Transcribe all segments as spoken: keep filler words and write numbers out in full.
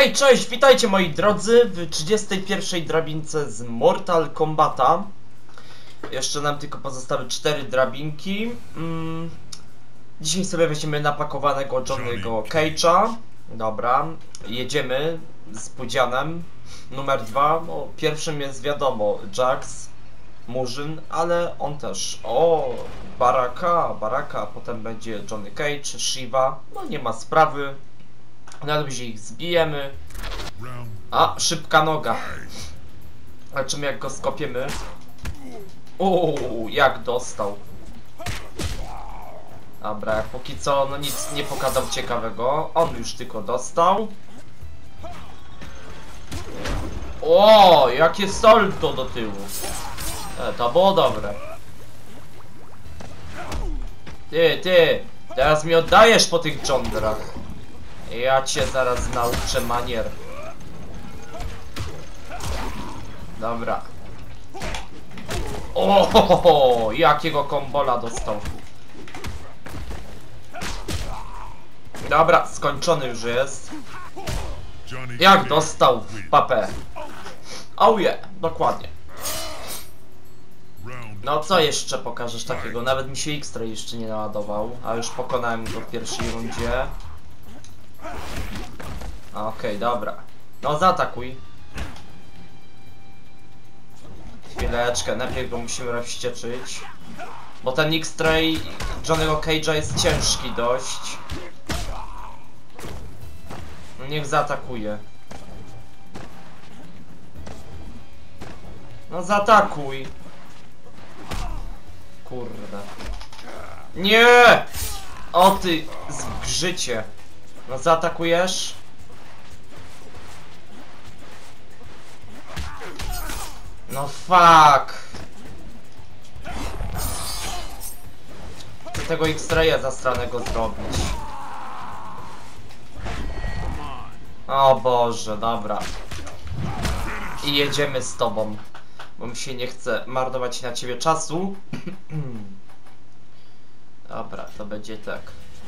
Hej, cześć, witajcie moi drodzy w trzydziestej pierwszej drabince z Mortal Kombata. Jeszcze nam tylko pozostały cztery drabinki. mm. Dzisiaj sobie weźmiemy napakowanego Johnny'ego Cage'a. Dobra, jedziemy z Pudzianem. Numer dwa, no, pierwszym jest wiadomo Jax, Murzyn, ale on też. O, Baraka, Baraka, potem będzie Johnny Cage, Shiva, no nie ma sprawy. Nawet się ich zbijemy. A, szybka noga. Zobaczymy jak go skopiemy. Uuu, jak dostał. Dobra, jak póki co no nic nie pokazał ciekawego. On już tylko dostał. O, jakie salto do tyłu. E, to było dobre. Ty, ty, teraz mi oddajesz po tych Johndrach. Ja cię zaraz nauczę manier. Dobra. O, jakiego kombola dostał. Dobra, skończony już jest. Jak dostał w papę. Oh yeah, dokładnie. No co jeszcze pokażesz takiego? Nawet mi się X-Ray jeszcze nie naładował, a już pokonałem go w pierwszej rundzie. Okej, okay, dobra. No zaatakuj. Chwileczkę, najpierw go musimy rozścieczyć. Bo ten X-Ray Johnny'ego Cage'a jest ciężki dość. No niech zaatakuje. No zaatakuj. Kurde. Nie! O ty zgrzycie. No zaatakujesz? No fuck! Chcę tego X-Raya zastranego zrobić. O Boże, dobra. I jedziemy z tobą. Bo mi się nie chce marnować na ciebie czasu. Dobra, to będzie tak.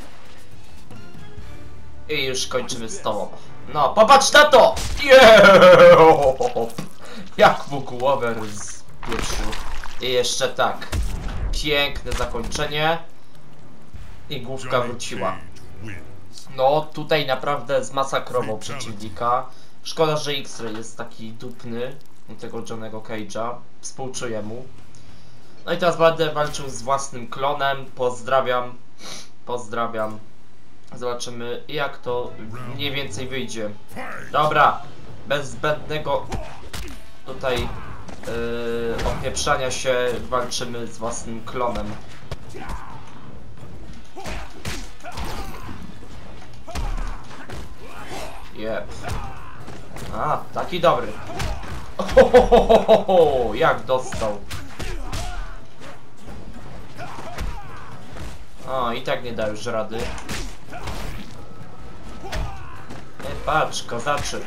I już kończymy z tobą. No, popatrz na to! Yeah! Jak mu głowę rozpieprzył. I jeszcze tak. Piękne zakończenie. I główka wróciła. No, tutaj naprawdę zmasakrował przeciwnika. Szkoda, że X-Ray jest taki dupny. Tego Johnny'ego Cage'a. Współczuję mu. No i teraz będę walczył z własnym klonem. Pozdrawiam. Pozdrawiam. Zobaczymy jak to mniej więcej wyjdzie. Dobra. Bez zbędnego tutaj yy, opieprzania się walczymy z własnym klonem. Jep. A, taki dobry. Ohohoho, jak dostał. O, i tak nie da już rady. Nie, patrz, kozaczy.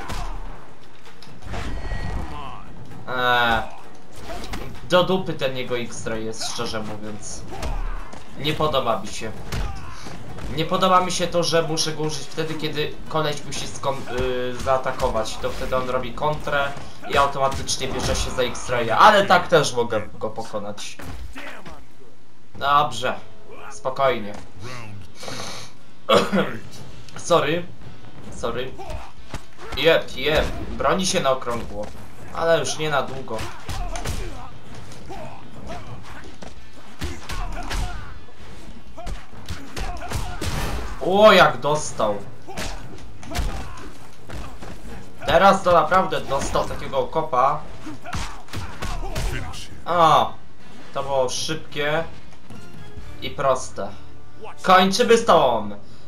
Eee, do dupy ten jego X-Ray jest, szczerze mówiąc. Nie podoba mi się. Nie podoba mi się to, że muszę go użyć wtedy, kiedy koleś musi yy, zaatakować. To wtedy on robi kontrę i automatycznie bierze się za X-Raya. Ale tak też mogę go pokonać. Dobrze. Spokojnie. Sorry. Sorry. Jep, jep. Broni się na okrągło. Ale już nie na długo. O, jak dostał. Teraz to naprawdę dostał takiego kopa. A, to było szybkie i proste. Kończymy z tą.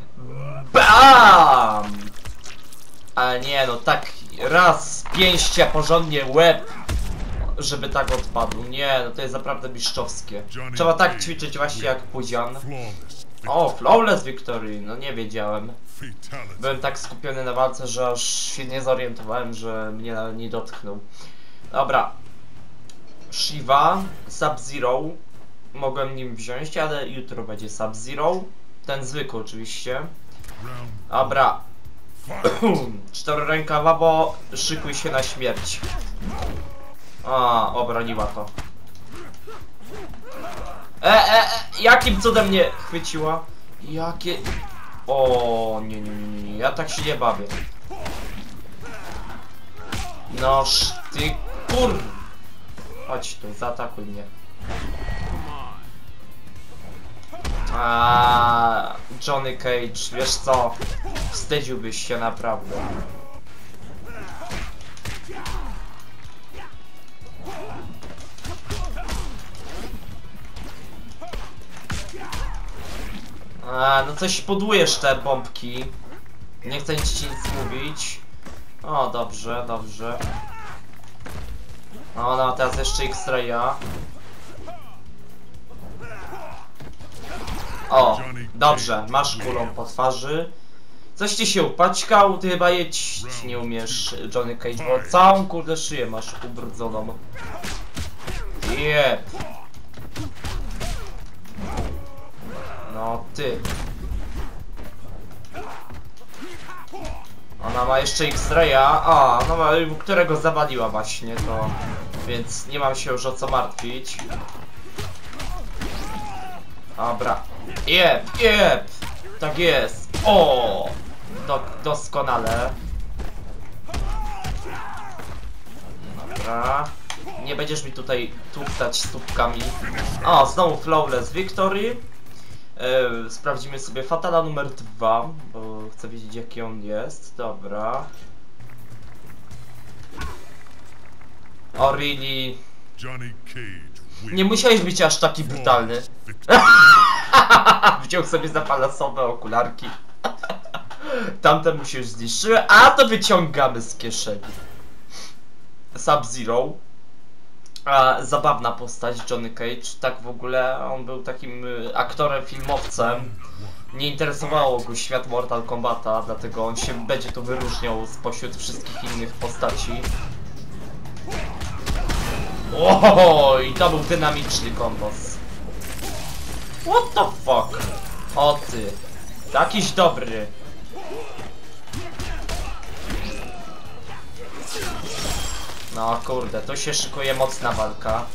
Bam! Ale nie no, tak raz pięścia porządnie łeb, żeby tak odpadł. Nie, no to jest naprawdę mistrzowskie. Trzeba tak ćwiczyć właśnie jak Pudzian. O, flawless victory, no nie wiedziałem. Byłem tak skupiony na walce, że aż się nie zorientowałem, że mnie nie dotknął. Dobra. Shiva, Sub-Zero. Mogłem nim wziąć, ale jutro będzie Sub-Zero. Ten zwykły oczywiście. Dobra. Czterorękawa, bo szykuj się na śmierć. A, obroniła to. E, e, e, jakim cudem mnie chwyciła? Jakie... O, nie, nie, nie, nie, ja tak się nie bawię. Noż, ty kur... Chodź tu, zaatakuj mnie. A, Johnny Cage, wiesz co? Wstydziłbyś się naprawdę. A, no coś podujesz te bombki. Nie chcę ci nic mówić. O, dobrze, dobrze. No, no, teraz jeszcze X-Raya. O, dobrze, masz kulą po twarzy. Coś ci się upaćkał, ty chyba jeść nie umiesz, Johnny Cage, bo całą kurde szyję masz ubrudzoną. Jep. No ty. Ona ma jeszcze X-Raya, a no którego zawaliła właśnie to, więc nie mam się już o co martwić. Dobra. Jep, jep. Tak jest. O, do, doskonale. Dobra. Nie będziesz mi tutaj tuptać stópkami. O, znowu Flawless Victory. Yy, sprawdzimy sobie Fatala numer dwa, bo chcę wiedzieć jaki on jest. Dobra. O, really? Nie musiałeś być aż taki brutalny. Wziął sobie zapalasowe okularki. Tamte mu się zniszczyły, a to wyciągamy z kieszeni. Sub-Zero. Zabawna postać, Johnny Cage. Tak w ogóle on był takim aktorem, filmowcem. Nie interesowało go świat Mortal Kombata, dlatego on się będzie tu wyróżniał spośród wszystkich innych postaci. Oho, i to był dynamiczny kombos. What the fuck? O ty. Jakiś dobry. No kurde, tu się szykuje mocna walka.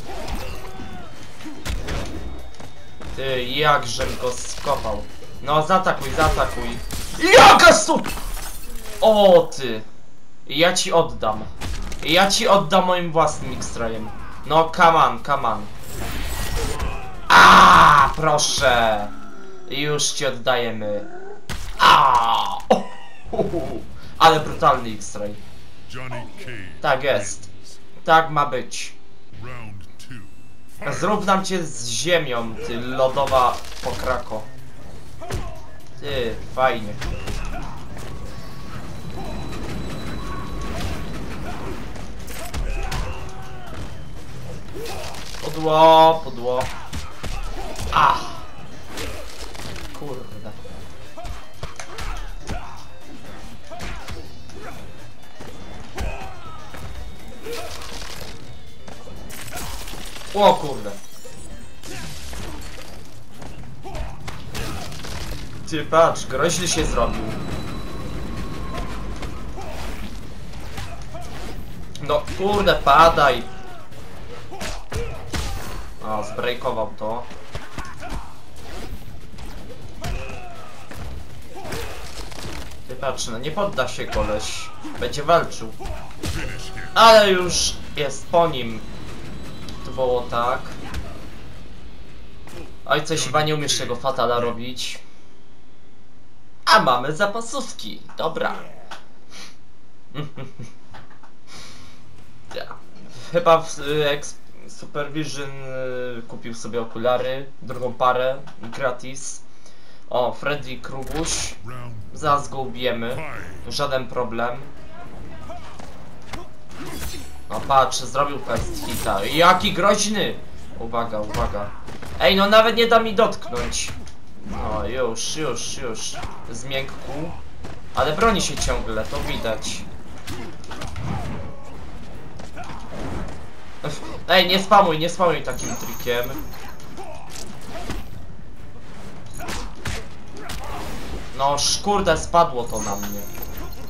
Ty, jakżem go skopał. No zaatakuj, zaatakuj. Jaka stu... O ty. Ja ci oddam. Ja ci oddam moim własnym X-Rayem. No come on, come on. A, proszę. Już ci oddajemy. A, oh, oh, oh. Ale brutalny X-Ray. Tak jest. Tak ma być. Zrównam cię z ziemią, ty lodowa pokrako. Ty, fajnie. Pudło, pudło. Ach. Kurde. O kurde. Ty patrz, groźny się zrobił. No kurde, padaj. O, zbrejkował to. Ty patrz, no nie podda się koleś. Będzie walczył. Ale już jest po nim. To było tak. Oj, coś chyba nie umiesz tego fatala robić. A mamy zapasówki. Dobra. Ja. Chyba w Exp Supervision y, kupił sobie okulary, drugą parę, gratis. O, Freddy Kruguś. Zaraz go ubijemy. Żaden problem. No patrz, zrobił fast hita. Jaki groźny! Uwaga, uwaga. Ej, no nawet nie da mi dotknąć. O, już, już, już. Zmiękku. Ale broni się ciągle, to widać. Ej, nie spamuj, nie spamuj takim trikiem. No, kurde, spadło to na mnie.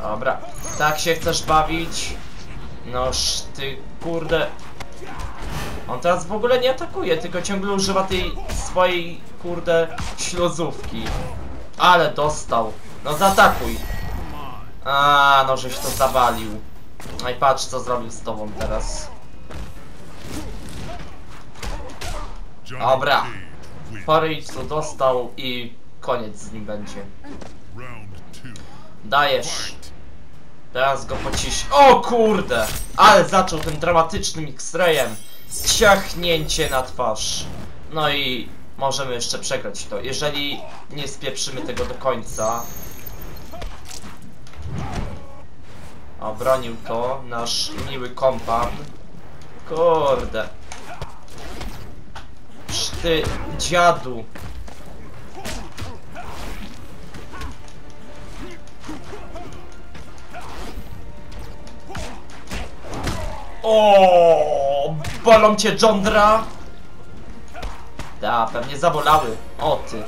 Dobra, tak się chcesz bawić? Noż ty kurde. On teraz w ogóle nie atakuje, tylko ciągle używa tej swojej kurde śluzówki. Ale dostał. No zaatakuj. A, no żeś to zawalił. No i patrz co zrobił z tobą teraz. Dobra. Poryjdź co dostał i koniec z nim będzie. Dajesz. Teraz go pociś. O kurde! Ale zaczął tym dramatycznym X-rayem. Ciachnięcie na twarz. No i możemy jeszcze przegrać to. Jeżeli nie spieprzymy tego do końca. Obronił to nasz miły kompan. Kurde. Ty dziadu. O, bolą cię jądra? Da, pewnie zabolały. O ty.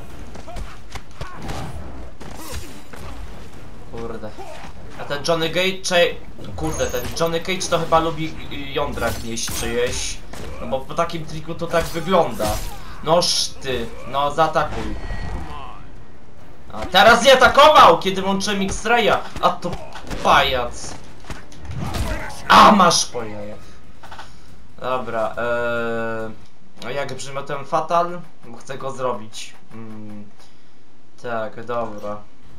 Kurde. A ten Johnny Cage, czy... Kurde, ten Johnny Cage to chyba lubi jądra gnieść czyjeś. No bo po takim triku to tak wygląda. Noż ty, no zaatakuj. A teraz nie atakował, kiedy włączyłem X-raya. A to pajac. A masz po jajach. Dobra, eee... a jak brzmi ten fatal? Bo chcę go zrobić. Hmm. Tak, dobra.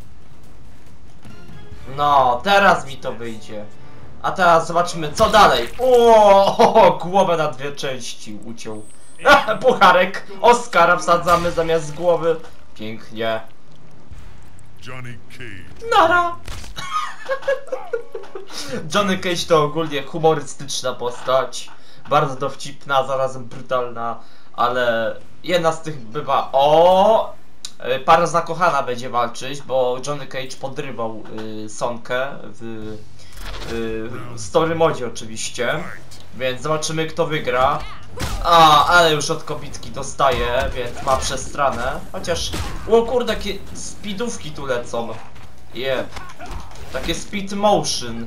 No, teraz mi to wyjdzie. A teraz zobaczymy co dalej. O, głowę na dwie części uciął. Pucharek Oscara wsadzamy zamiast głowy. Pięknie. Johnny Cage. Nara. Johnny Cage to ogólnie humorystyczna postać. Bardzo dowcipna, zarazem brutalna. Ale jedna z tych bywa... O! Para zakochana będzie walczyć, bo Johnny Cage podrywał y, Sonkę w y, story modzie oczywiście. Więc zobaczymy kto wygra. A, ale już od kobitki dostaje, więc ma przestranę. Chociaż... O kurde, jakie speedówki tu lecą. Je. Yeah. Takie speed motion.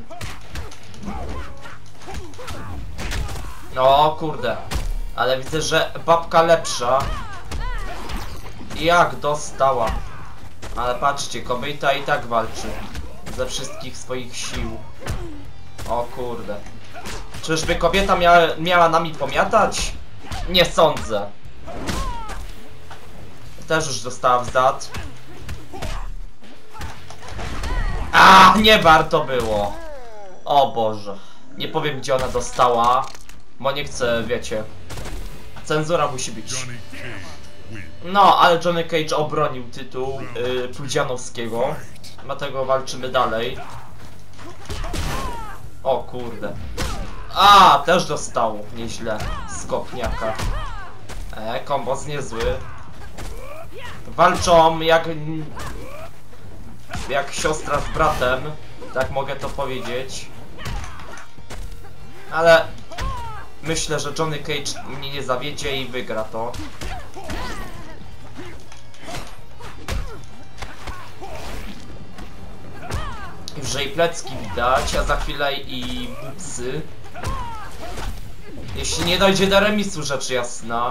O kurde. Ale widzę, że babka lepsza. Jak dostała. Ale patrzcie, kobieta i tak walczy. Ze wszystkich swoich sił. O kurde. Czyżby kobieta miała, miała nami pomiatać? Nie sądzę. Też już dostała w zad. A, nie warto było. O Boże. Nie powiem gdzie ona dostała. Bo nie chcę, wiecie. Cenzura musi być. No, ale Johnny Cage obronił tytuł yy, Pudzianowskiego. Dlatego walczymy dalej. O kurde. A, też dostał nieźle z kopniaka. E, kombos niezły. Walczą jak... Jak siostra z bratem. Tak mogę to powiedzieć. Ale... Myślę, że Johnny Cage mnie nie zawiedzie i wygra to. Już jej plecki widać, a za chwilę i bupsy. Jeśli nie dojdzie do remisu, rzecz jasna.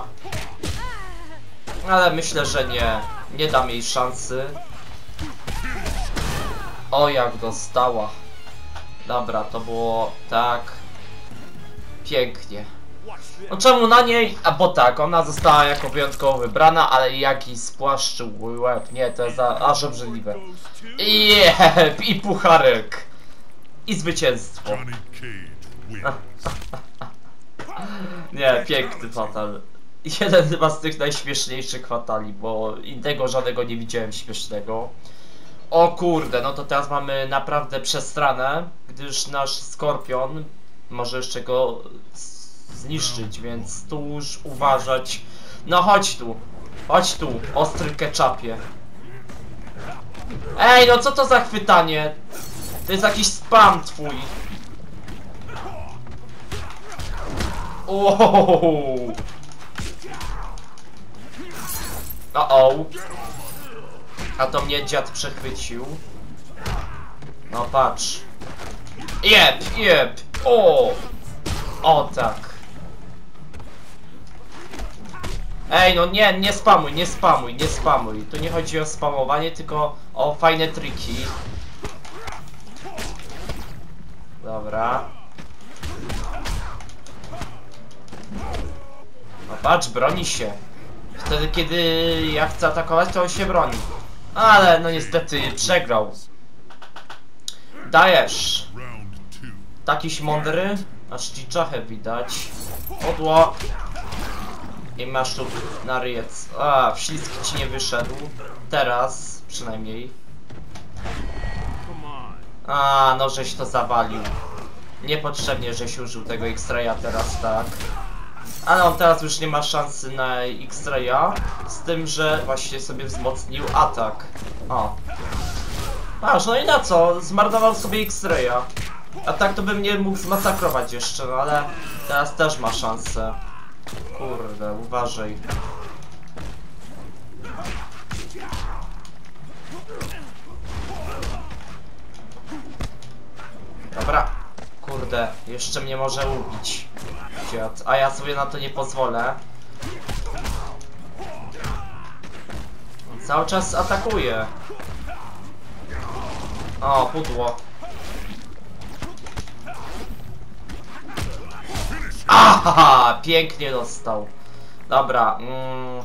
Ale myślę, że nie. Nie dam jej szansy. O, jak dostała. Dobra, to było tak. Pięknie. No czemu na niej? A bo tak, ona została jako wyjątkowo wybrana, ale jaki spłaszczył łeb. Nie, to jest aż obrzydliwe. Jeb, i pucharek. I zwycięstwo. Nie, piękny fatal. Jeden chyba z tych najśmieszniejszych fatali, bo innego żadnego nie widziałem śmiesznego. O kurde, no to teraz mamy naprawdę przestranę, gdyż nasz Skorpion może jeszcze go zniszczyć, więc tu już uważać. No chodź tu, chodź tu, ostry ketchupie. Ej, no co to za chwytanie? To jest jakiś spam twój. Ooo. O, o. A to mnie dziad przechwycił. No patrz. Jeb, jeb. O! O tak. Ej, no nie, nie spamuj, nie spamuj, nie spamuj. Tu nie chodzi o spamowanie, tylko o fajne triki. Dobra. No patrz, broni się. Wtedy, kiedy ja chcę atakować, to on się broni. Ale no niestety przegrał. Dajesz. Takiś mądry. Aż ci czachę widać. Podło. I masz tu na ryjec. A, wślizg ci nie wyszedł. Teraz przynajmniej. A, no żeś to zawalił. Niepotrzebnie żeś użył tego X-Raya teraz, tak. Ale on teraz już nie ma szansy na X-Raya. Z tym, że właśnie sobie wzmocnił atak. O. Aż, no i na co? Zmarnował sobie X-Raya. A tak to bym nie mógł zmasakrować jeszcze, no ale teraz też ma szansę. Kurde, uważaj. Dobra. Kurde, jeszcze mnie może ubić. Dziad. A ja sobie na to nie pozwolę. On cały czas atakuje. O, pudło. Aha, pięknie dostał. Dobra. Mm.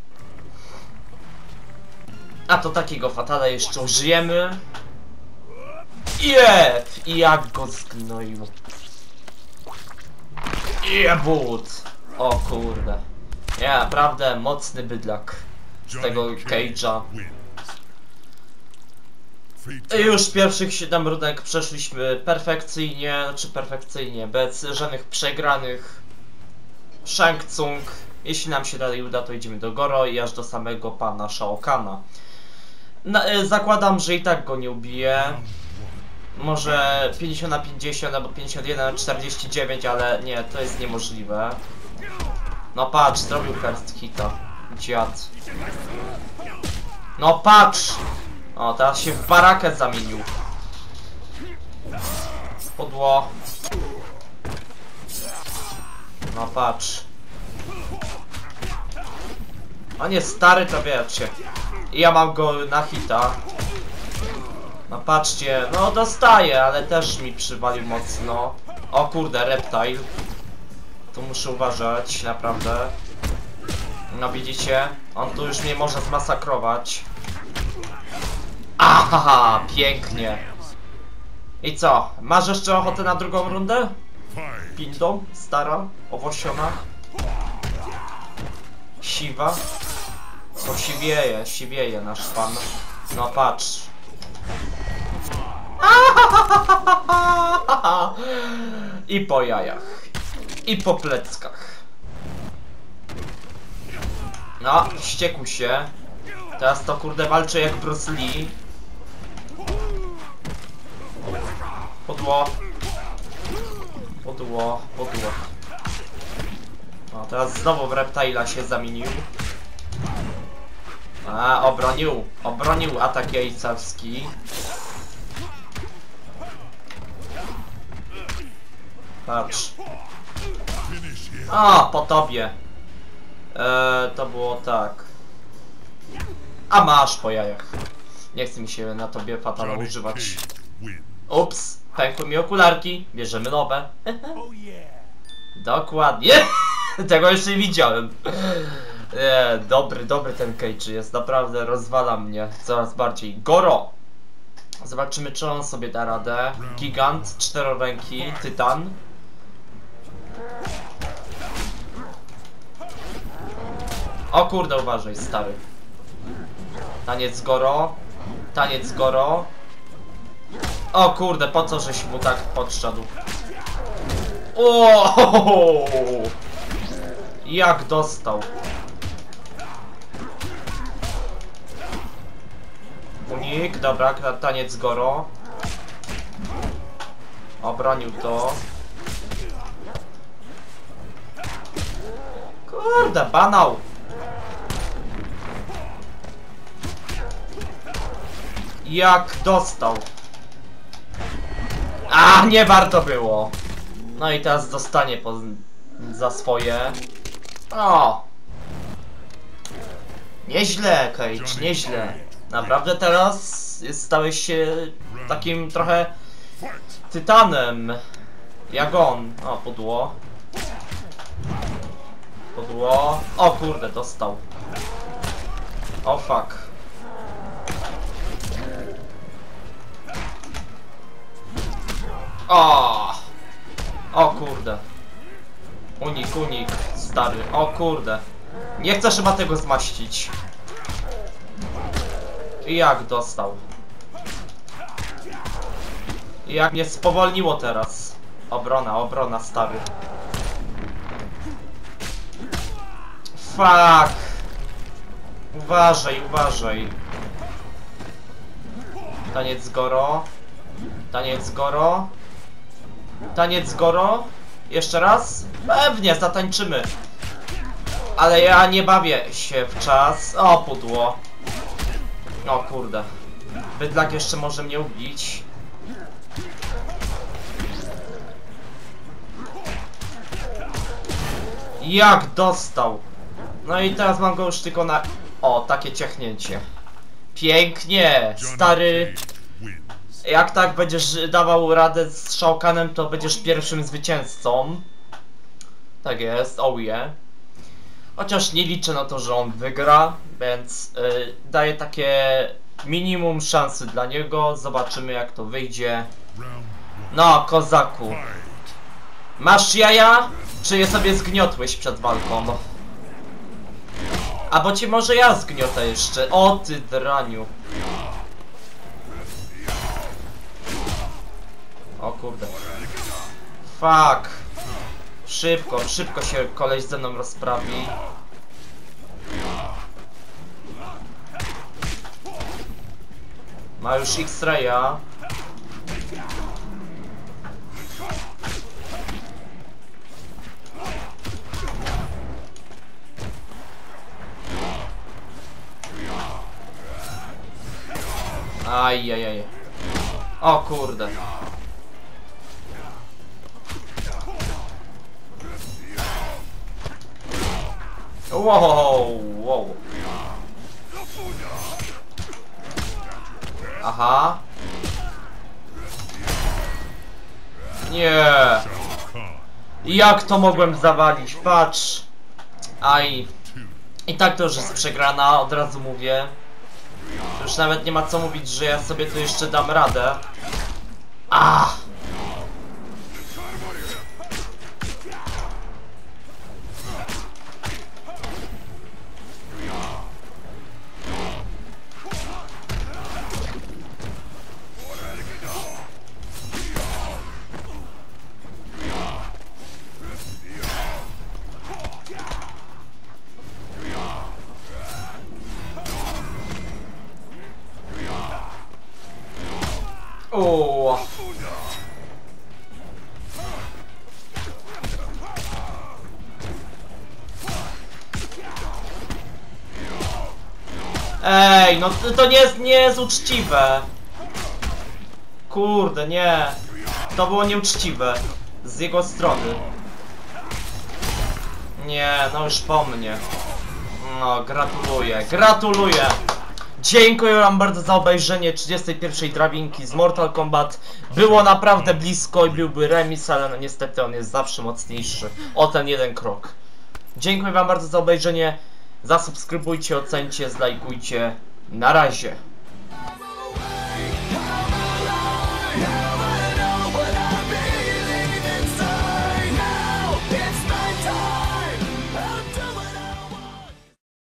A to takiego fatala jeszcze użyjemy. Jeb! I jak go zgnoił. Jebut! O kurde. Ja naprawdę mocny bydlak z tego Cage'a. Już pierwszych siedem rundek przeszliśmy perfekcyjnie, znaczy perfekcyjnie, bez żadnych przegranych. Shang Tsung. Jeśli nam się dalej uda, to idziemy do Goro i aż do samego pana Shao Kahna. Na, y, zakładam, że i tak go nie ubiję. Może pięćdziesiąt na pięćdziesiąt albo pięćdziesiąt jeden na czterdzieści dziewięć, ale nie, to jest niemożliwe. No patrz, zrobił first hita. Dziad. No patrz! O, teraz się w barakę zamienił. Podło. No patrz. On jest stary, to wiecie. I ja mam go na hita. No patrzcie, no dostaje, ale też mi przywalił mocno. O kurde, reptile. Tu muszę uważać, naprawdę. No widzicie, on tu już mnie może zmasakrować. Aha, pięknie. I co, masz jeszcze ochotę na drugą rundę? Pindo, stara, owosiona. Siwa. To siwieje, siwieje nasz pan. No patrz. I po jajach. I po pleckach. No, wściekł się. Teraz to kurde walczy jak Bruce Lee. Podło. Podło, podło. No, teraz znowu w reptila się zamienił. A, obronił. Obronił atak jajcarski. Patrz. A, po tobie. Eee, to było tak. A masz po jajach. Nie chce mi się na tobie fatala używać. Ups, pękły mi okularki. Bierzemy nowe. Dokładnie. Tego jeszcze nie widziałem. Nie, dobry, dobry ten Cage jest. Naprawdę rozwala mnie coraz bardziej. Goro. Zobaczymy, czy on sobie da radę. Gigant, czteroręki, tytan. O kurde, uważaj, stary. Taniec Goro. Taniec Goro. O kurde, po co żeś mu tak podszedł? O! Jak dostał. Unik, dobra, taniec Goro. Obronił to. Kurde, banał. Jak dostał. A, nie warto było. No i teraz dostanie po, za swoje. O! Nieźle, Cage, nieźle. Naprawdę teraz jest, stałeś się takim trochę tytanem. Jak on. O, pudło. Pudło. O kurde, dostał. O fuck. O! O kurde. Unik, unik, stary. O kurde. Nie chcesz chyba tego zmaścić. I jak dostał? I jak mnie spowolniło teraz. Obrona, obrona, stary. Fuck. Uważaj, uważaj. Taniec Goro. Taniec Goro. Taniec Goro. Jeszcze raz? Pewnie, zatańczymy. Ale ja nie bawię się w czas. O, pudło. O kurde. Bydlak jeszcze może mnie ubić. Jak dostał. No i teraz mam go już tylko na... O, takie ciachnięcie. Pięknie, stary. Jak tak będziesz dawał radę z Shao Kanem, to będziesz pierwszym zwycięzcą. Tak jest, oh yeah. Chociaż nie liczę na to, że on wygra, więc yy, daję takie minimum szansy dla niego. Zobaczymy jak to wyjdzie. No, kozaku. Masz jaja? Czy je sobie zgniotłeś przed walką? A bo ci może ja zgniotę jeszcze. O ty draniu. O kurde. Fuck. Szybko, szybko się koleś ze mną rozprawi. Ma już X-raya. Ajajaj. O kurde. Wow, wow. Aha. Nie. Jak to mogłem zawalić? Patrz. Aj. I tak to już jest przegrana, od razu mówię. Już nawet nie ma co mówić, że ja sobie tu jeszcze dam radę. Ah. O. Ej, no to nie jest, nie jest uczciwe. Kurde, nie. To było nieuczciwe. Z jego strony. Nie, no już po mnie. No, gratuluję, gratuluję. Dziękuję wam bardzo za obejrzenie trzydziestej pierwszej drabinki z Mortal Kombat. Było naprawdę blisko i byłby remis, ale no niestety on jest zawsze mocniejszy o ten jeden krok. Dziękuję wam bardzo za obejrzenie. Zasubskrybujcie, ocencie, zlajkujcie. Na razie.